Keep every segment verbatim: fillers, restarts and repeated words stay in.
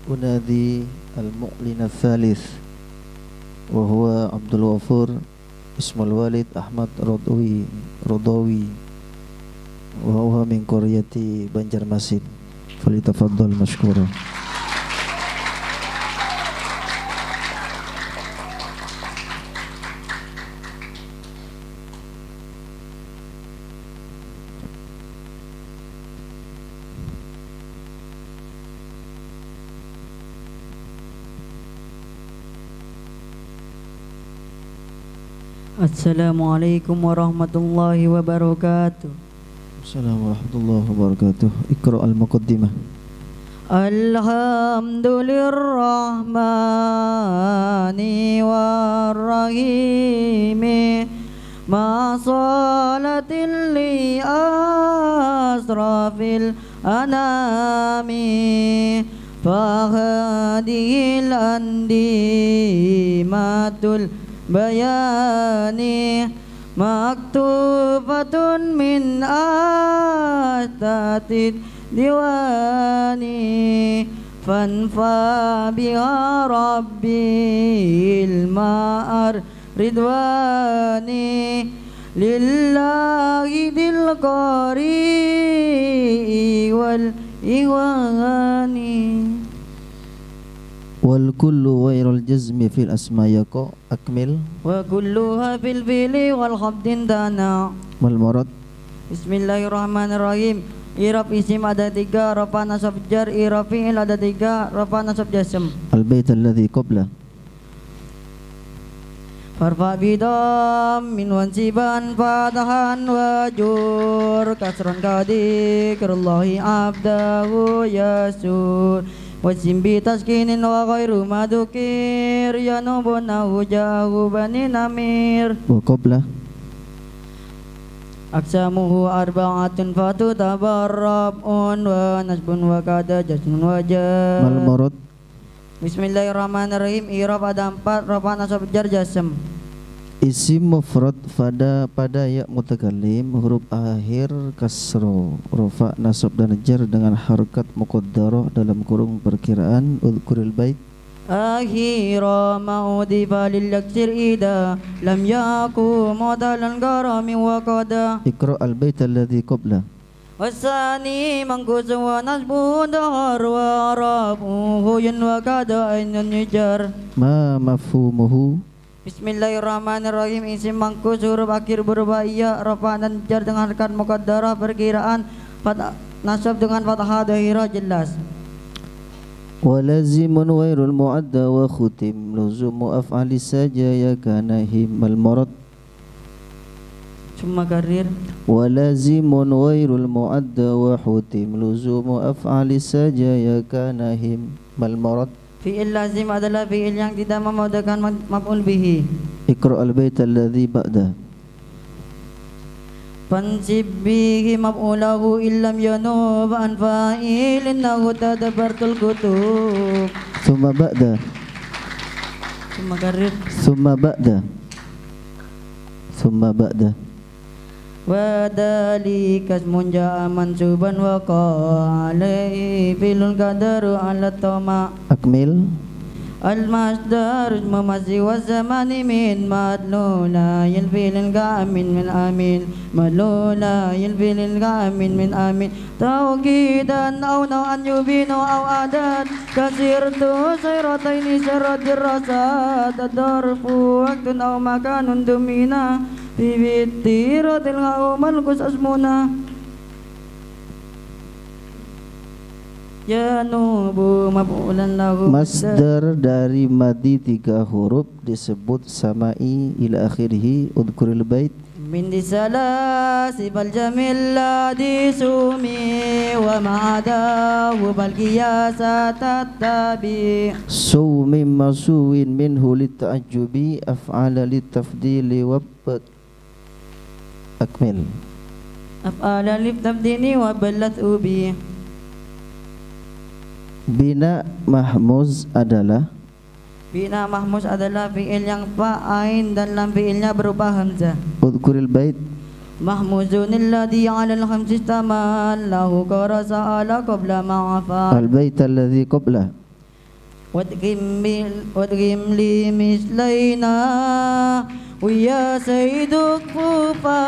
أنادي المؤلن الثالث وهو عبد الغفور اسم الوالد أحمد رضوي رضوي وهو من قرية بنجرماسين فليتفضل مشكورا. Assalamualaikum warahmatullahi wabarakatuh. Assalamualaikum warahmatullahi wabarakatuh. Iqra al-muqaddimah. Alhamdulillahirrahmani warrahimi ma salatin li asrafil anami fahadihil andimatul bayani maktubatun min astatid diwani fanfa biha rabbil ma'ar ridwani lillahi dil qari wal iwani wal kullu ghairul jazmi fil asma yaqa akmil wa kulluha fil fili wal khabdin dana mal murad. Bismillahirrahmanirrahim. Irab isim ada tiga, rafa nasab jar, irab fi'il ada tiga, rafa nasab jasm. Al bait alladhi qabla farfa bidam min wansiban fatahan wajur kasran kadikrullahi abdahu yasur wasim bi taskinin wa ghairu madukir yanubuna hujahu bani namir wa qabla aksamuhu arba'atun fatu tabarrabun wa nasbun wa kada jasmun wajah mal murad. Bismillahirrahmanirrahim. I'rab ada empat, rafa nasab jar jasm. Isim mufrad pada pada ya mutakallim huruf akhir kasro rafa nasab dan jar dengan harakat muqaddarah dalam kurung perkiraan udhkuril bait akhira ma'udifa lil yaksir ida lam yaku mudalan garami wa qada. Iqra al bait alladhi qabla wasani mangkusu wa nasbu dahar wa rabuhu yan wa kada ainun yujar ma mafhumuhu. Bismillahirrahmanirrahim. Isim mangkus huruf akhir berubah iya, rafa dan jar dengan harakat muqaddarah perkiraan fathah nasab dengan fathah dhahirah jelas. Walazimun ghairul muadda wa khutim luzumu af'ali saja ya kana himmal murad. Cuma karir. Walazimun ghairul muadda wa khutim luzumu af'ali saja ya kana himmal murad. Fi'il lazim adalah fi'il yang tidak memudahkan maf'ul bihi. Iqra al-bait alladhi ba'da fansib bihi maf'ulahu illam yanub an fa'il innahu tadabbartul kutub. Thumma ba'da Thumma karir. Thumma ba'da Thumma ba'da wa dalika ismun ja'a mansuban wa qala filul qadaru ala tama akmil al masdar mamasi wa zamani min madlula yal filil ga'amin min amin madlula yal filil ga'amin min amin tawqidan aw naw'an yubinu aw adan kasirtu sayrataini syarat dirasat ad-darfu waqtun aw makanun dumina bibitiratil haumal kusasmuna ya nubu maf'ulan lahu. Masdar dari madi tiga huruf disebut samai ila akhirih udhkuril bait min disalasi bal jamil ladhi sumi wa ma'adahu bal qiyasa tattabi sumi masuwin minhu litta'ajubi af'ala littafdili wabbat akmil af'ala littafdini wa ballat ubi. Bina mahmuz adalah Bina mahmuz adalah fi'il yang fa ain dan lam fi'ilnya berupa hamzah. udhkuril bait mahmuzun alladhi 'ala al-khamsi istamal lahu qarasa ala qabla ma'afa. al bait alladhi qabla وادغم لي مثلينا ويا سيد كفا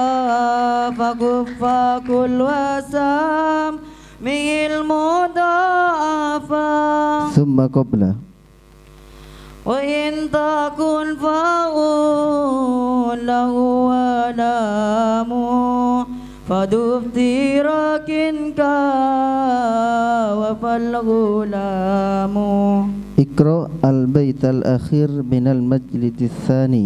فكفا كل وسام من المضاعفة ثم قبله وإن تكن فأقول له ولامه فدفترك كا وفالغلام اقرأ البيت الأخير من المجلد الثاني.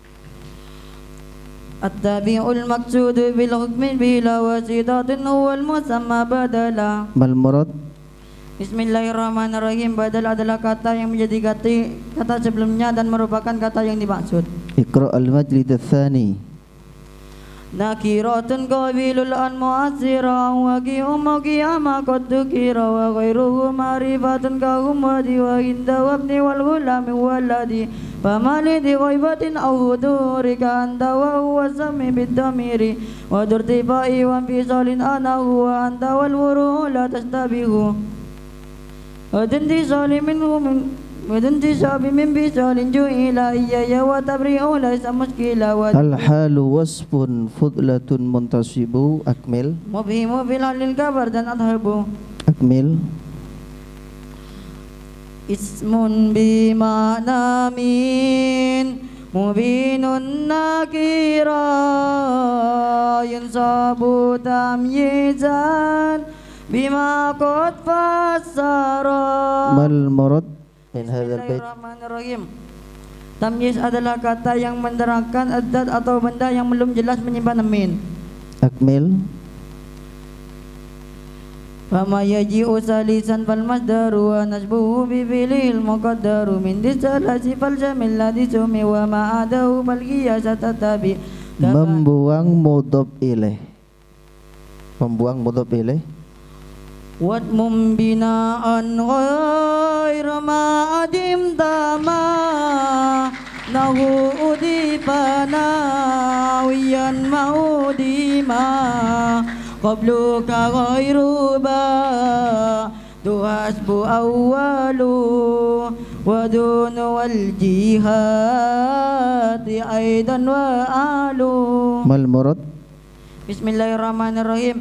التابع المقصود بالحكم بلا واسطة هو المسمى بدلا. ما المراد؟ Bismillahirrahmanirrahim. Badal adalah kata yang menjadi kata, kata sebelumnya dan merupakan kata yang dimaksud. Iqra al-majlid ats-tsani. Nakiratun qabilul an mu'assira wa qiyum qiyama qad dukira wa ghairuhu ma'rifatun kahum wa diwa inda wabni wal ghulam waladi famali di ghaibatin aw hudurika anta wa huwa sami bid-damiri wa durtifai wa fisalin ana huwa anta wal wuru la tastabihu ودنتي ظالم ومن ودنتي شاب من بيسال جوئلا إيايا وتبرئ ليس مشكلة الحال وصف فضلة منتصب أكمل مبهم في الحال الكبر dan أذهب أكمل اسم بمعنى من مبين نكيرا ينصب تمييزا bima qad fassara. Mal murad min hadzal bait? Bismillahirrahmanirrahim. Tamyiz adalah kata yang menerangkan adat atau benda yang belum jelas menyimpan min. Akmil. Fama yaji'u salisan fal masdaru wa nasbuhu bi fi'lil muqaddaru min disalasi fal jamil ladhi sumi wa ma'adahu bal qiyasat tabi. Membuang mudhaf ilaih. Membuang mudhaf ilaih. Wadmum bina'an ghair ma'adim tama nahu udifana wiyan ma'udima qabluka ghairu ba tuhasbu awwalu wadunu wal jihati aidan wa alu. Mal murad? Bismillahirrahmanirrahim.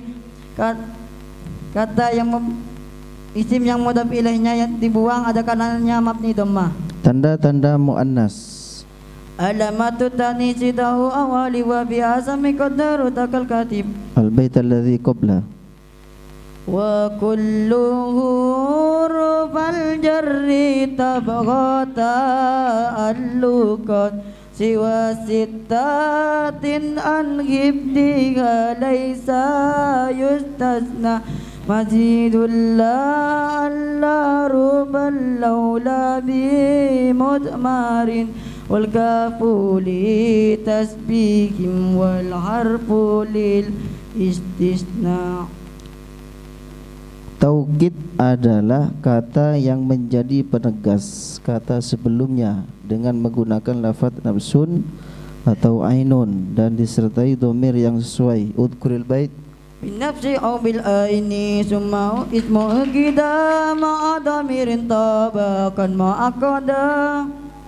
Kata yang mem, isim yang mudhaf ilaihnya yang dibuang ada kanannya mabni dhammah. Tanda-tanda muannas. Alamatu tanisi tahu awali wa bi asami qaddaru takal katib. Al-bait alladhi qabla. Wa kullu hurufal jarri tabghata al-luqat siwa sittatin an ghibdiha laysa yustasna mazidul la alla rubal laula bi mudmarin wal kafu li tasbihim wal harfu lil istisna. Taukid adalah kata yang menjadi penegas kata sebelumnya dengan menggunakan lafaz nafsun atau ainun dan disertai dhamir yang sesuai. Udkuril bait bin nafsi au bil aini summa ismu qida ma adamirin tabakan ma aqada.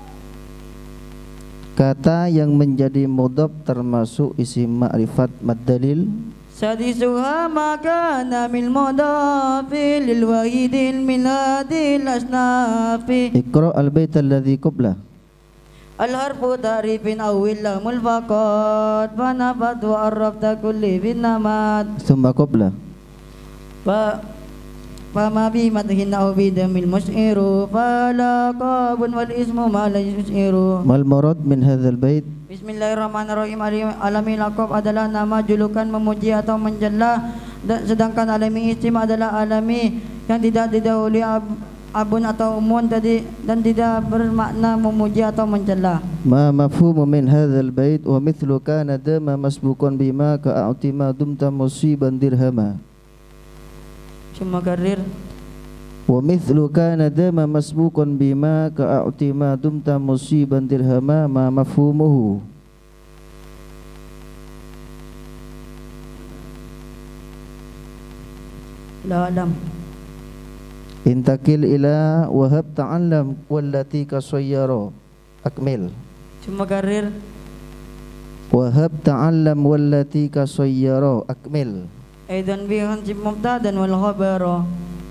Kata yang menjadi mudhaf termasuk isim ma'rifat mad dalil. Sadisuha makana mil mudafi lil wahidil min hadil asnafi. Iqra al-bait alladhi qabla. Al-harfu tarifin awil lamul faqad fanafat wa arrafta kulli bin namat. Thumma qabla. Fa fama bi madhin aw bi damil mus'iru fala qabun wal ismu ma la yus'iru. Mal murad min hadzal bait? Bismillahirrahmanirrahim. Alami laqab adalah nama, julukan, memuji atau menjela, sedangkan alami isim adalah alami yang tidak didahului ab, abun atau umun tadi dan tidak bermakna memuji atau menjela. Ma mafhumu min hadzal bait wa mithlu kana dama masbuqan bima ka'atima dumta musiban dirhama. Cuma karir. Wa mithlu kana dama masbuqan bima ka'atima dumta musiban dirhama ma mafhumuhu. La alam. Intakil ila wahab ta'allam wallati kasayyara. Akmil. Cuma karir. Wahab ta'allam wallati kasayyara. Akmil. Aidan bi hansib mubtadan wal khabara.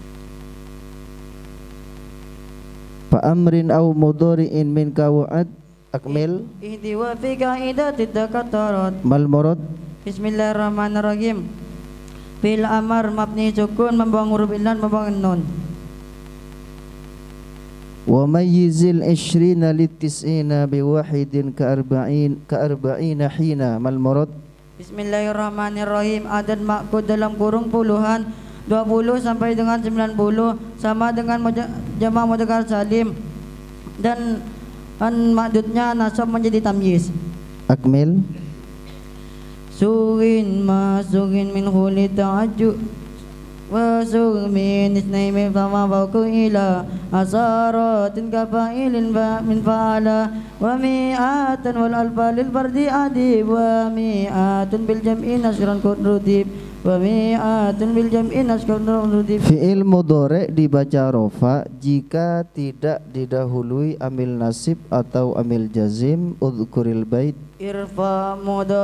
Fa amrin aw mudhari'in min kawa'ad. Akmil. Ihdi wa fi qaidati takatarat. Mal murad. Bismillahirrahmanirrahim. Fil amar mabni sukun membuang huruf illan membuang nun. Wa mayyizil ishrina litis'ina biwahidin ka arba'in ka arba'ina hina. Mal murad. Bismillahirrahmanirrahim. Adad makud dalam kurung puluhan dua puluh sampai dengan sembilan puluh sama dengan jama' mudzakkar salim dan an maksudnya nasab menjadi tamyiz. Akmil. Surin masukin min khuli ta'ajju wa sur min isnai min fama fauku ila asaratin kafailin min fa'ala wa mi'atan wal alfa lil fardi adib wa mi'atun bil jam'i nasran kudrutib wa mi'atun bil jam'i nasran kudrutib. Fi'il mudhari' dibaca rofa jika tidak didahului amil nasib atau amil jazim. Udhkuril bait. Irfa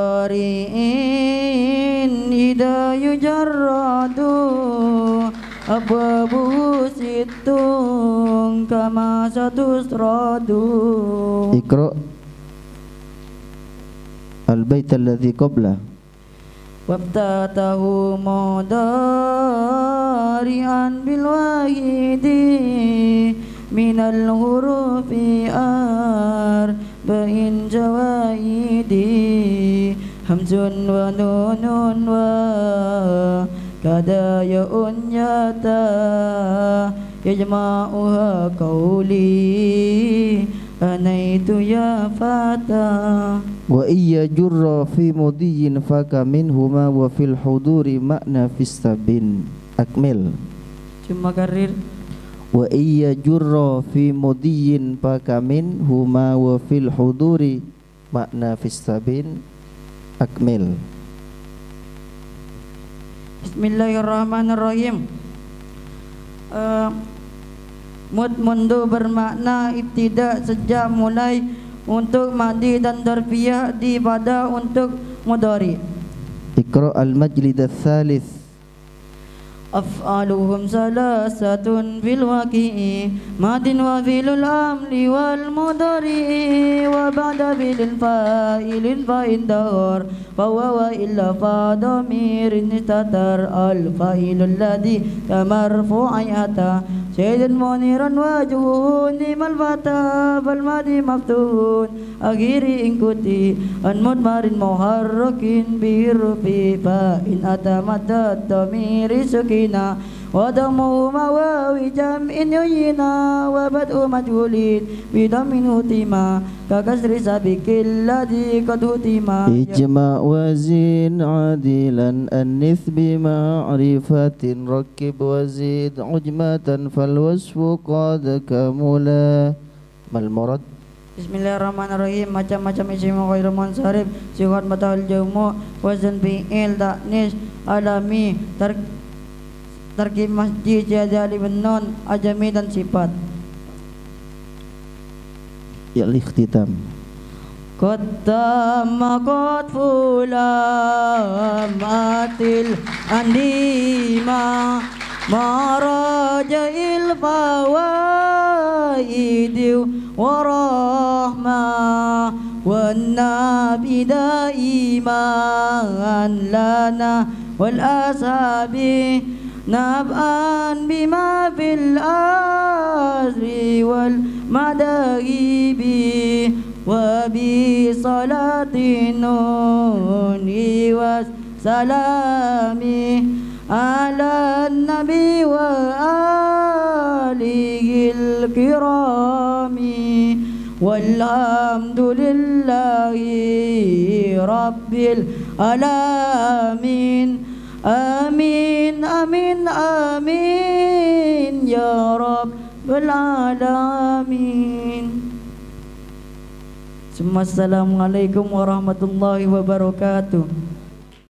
mudari'in ida yujarradu abwabu situng kama satusradu. Iqra al-bait alladhi qabla. Wabtatahu mudari'an bil wahidi minal hurufi arba'in jawaidi hamzun wa nunun wa kada ya'un yata yajma'uha qawli anaitu ya fata. Wa iya jurra fi mudiyin faka minhuma wa fil huduri makna fistabin. Akmil. Cuma karir. Wa iya jurra fi mudiyin faka minhuma wa fil huduri makna fistabin. Akmil. Bismillahirrahmanirrahim. uh, Mud mundu bermakna ibtida sejak mulai untuk madi dan darfiyah di pada untuk mudhari. Iqra al-majlid ats-tsalits. Af'aluhum salasatun fil waqi'i madin wa filul amli wal mudhari wa ba'da filil fa'ilin fa'in dahar fa wa illa fa dhamirin istatar al fa'ilul ladhi kamarfu'i ata sayyidun muniran wajhun nimal fata fal madi maftuhun akhiri ingkuti an mudmarin muharrakin birufi fa'in ata madad dhamiri suki wadamu mawawi jam'in yuyina wa bad'u majhulin bidamin hutima kakasri sabikil ladhi qad hutima. Ijma' wazin adilan annith bima'rifatin rakib wazid ujmatan fal wasfu qad kamula. Mal murad. Bismillahirrahmanirrahim. Macam-macam isim ghairu munsharif sifat matahul jamu wazan fi'il ta'nis alami tar tarkib masjid jadali nun ajami dan sifat. Ya ikhtitam. Qaddama qad fulamatil andima marajail fawaidi warahma wan nabida iman lana wal asabi nab'an bima fil azri wal madahibi wa bi salatin nuni was salami ala nabi wa alihil kirami walhamdulillahi rabbil alamin. Amin, amin, amin ya rabbal alamin. Assalamualaikum warahmatullahi wabarakatuh.